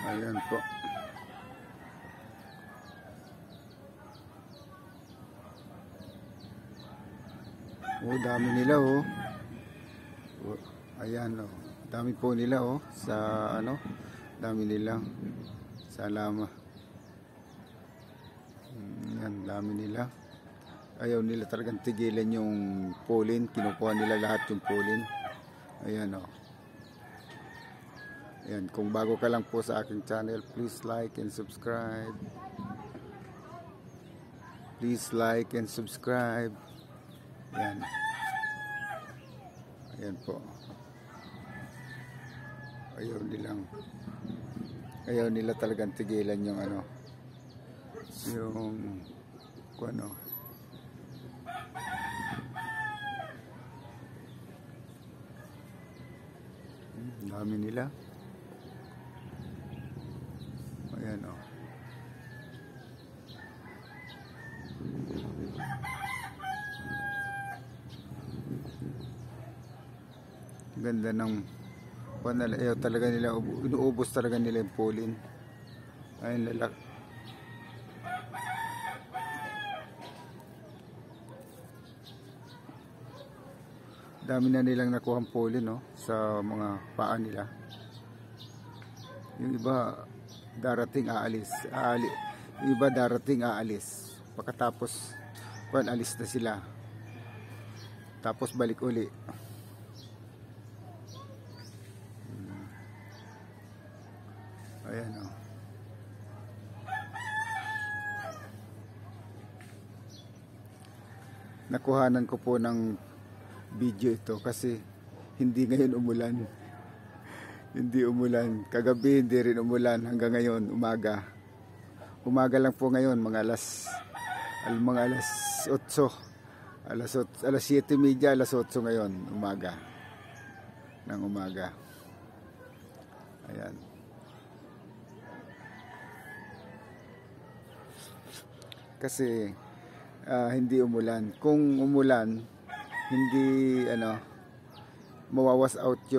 Ayan po. Oh, dami nila oh. Ayan oh. Dami po nila oh sa ano, dami nila sa lama. Ayan, dami nila. Ayaw nila talagang tigilan yung pollen, kinukuha nila lahat yung pollen. Ayan oh. Ayan, kung bago ka lang po sa aking channel, please like and subscribe. Please like and subscribe. Ayan. Ayan po. Ayaw nila talagang tigilan yung ano, yung ano. Dami nila. Ayan o. Ganda ng ayaw talaga nila, inuubos talaga nila yung pollen. Ayun, lalak. Dami na nilang nakuhang pollen no, sa mga paa nila. Yung iba darating aalis. Yung iba darating aalis. Pagkatapos alis na sila. Tapos balik uli. Ayan o. Nakuhanan ko po ng video ito kasi hindi ngayon umulan. Hindi umulan. Kagabi hindi rin umulan hanggang ngayon umaga. Umaga lang po ngayon mga alas 8. Alas 7:30, alas 8 ngayon umaga. Ng umaga. Ayan. Kasi hindi umulan. Kung umulan, hindi nawawas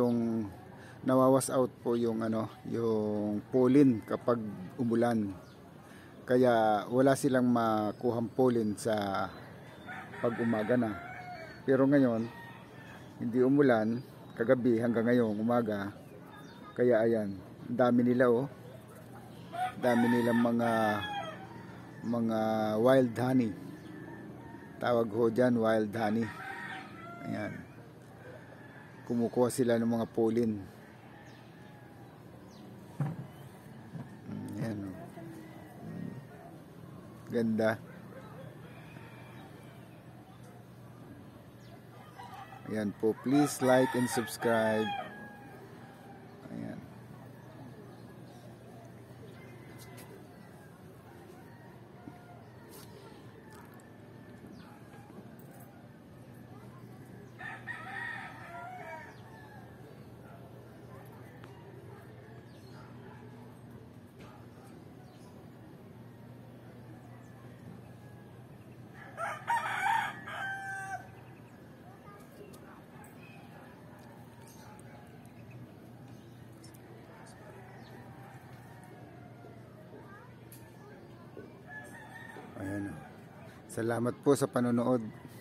out po yung yung pollen kapag umulan. Kaya wala silang makuhang pollen sa pag umaga na. Pero ngayon, hindi umulan kagabi hanggang ngayon umaga. Kaya ayan, dami nila oh. Dami nilang mga wild honey. Tawag ho dyan, wild honey. Ayan. Kumukuha sila ng mga pollen. Ayan o. Ganda. Ayan po. Please like and subscribe. Ayan. Ayan. Salamat po sa panonood.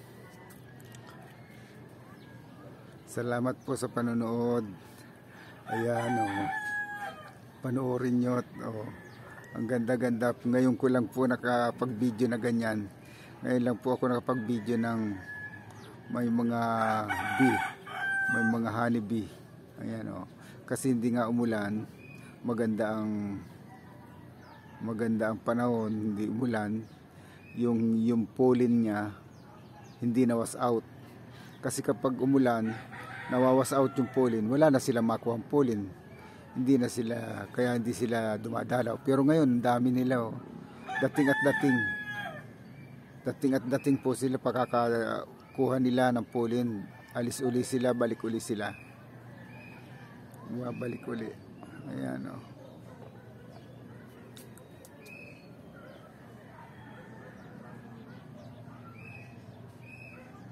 Salamat po sa panonood. Ayan oh. Panoorin nyo. Oh. Ang ganda-ganda. Ngayon ko lang po nakapag-video na ganyan. Ngayon lang po ako nakapag-video ng may mga bee. May mga honey bee. Ayan oh. Kasi hindi nga umulan. Maganda ang panahon, hindi umulan. Yung pollen niya hindi nawas out. Kasi kapag umulan, nawawas out yung pollen, wala na silang makuha ang pollen. Hindi na sila, kaya hindi sila dumadalaw. Pero ngayon, dami nila oh. Dating at dating po sila pagkakakuha nila ng pollen. Alis uli sila, balik uli sila. Balik uli. Ayan oh.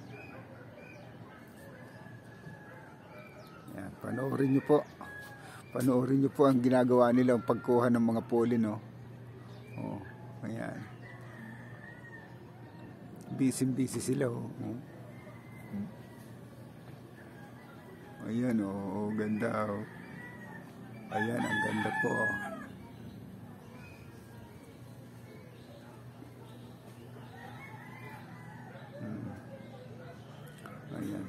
Panoorin nyo po. Panoorin nyo po ang ginagawa nila, ang pagkuha ng mga pollen, oh. Oh, ayan. Busy sila, oh. Ayan, oh, ganda, oh. Ayan, ang ganda po, oh. Ayan.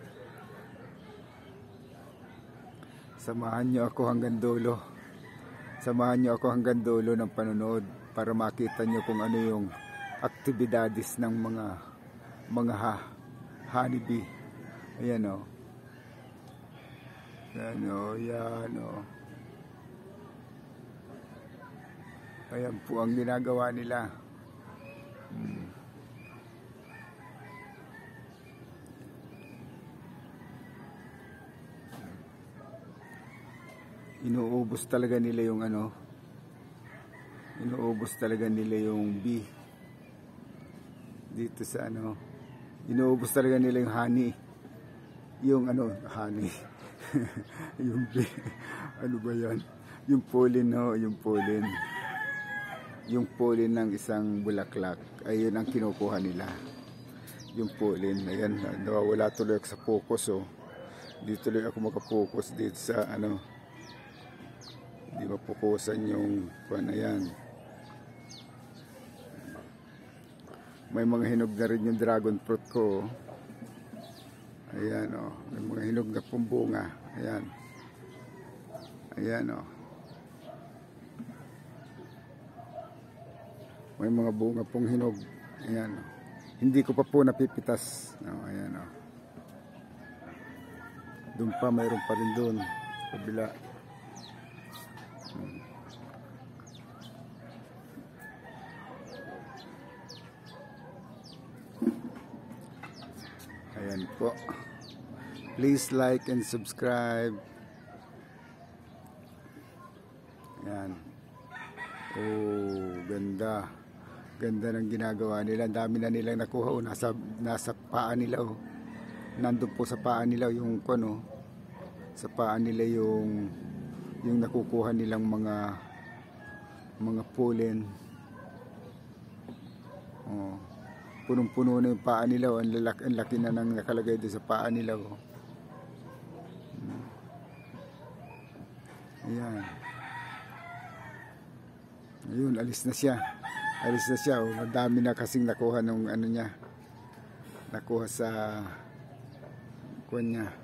Samahan nyo ako hanggang dulo. Samahan nyo ako hanggang dulo ng panonood para makita nyo kung ano yung aktibidades ng mga honeybee. Ayan, o. Ayan, o. Ayan, o. Ayan po ang ginagawa nila. Inuubos talaga nila yung inuubos talaga nila yung bee dito sa inuubos talaga nila yung honey, yung honey yung bee, ano ba yan, yung pollen, no, yung pollen ng isang bulaklak, ayun ang kinukuha nila, yung pollen. Ayan, nawawala tuloy ako sa focus, oh. Dito tuloy ako makapokus dito sa di mapukusan yung na yan. May mga hinog na rin yung dragon fruit ko. Ayan, oh. May mga hinog na pong bunga. Ayan. Ayan, oh. May mga bunga pong hinog. Ayan, oh. Hindi ko pa po napipitas. Oh, ayan, oh. Doon pa, mayroon pa rin doon. Kabila. Ayan po. Please like and subscribe. Ayan. Oh, ganda. Ganda ng ginagawa nila. Ang dami na nilang nakuha. Oh, nasa paa nila, oh. Nandun po sa paa nila yung sa paa nila yung nakukuha nilang mga pollen. Oh. Punong-puno na yung paa nila, oh. Ang laki na nang nakalagay doon sa paa nila, oh. Ayan. Ayun, alis na siya. Alis na siya, oh. Madami na kasing nakuha nung niya. Nakuha sa kuwan niya.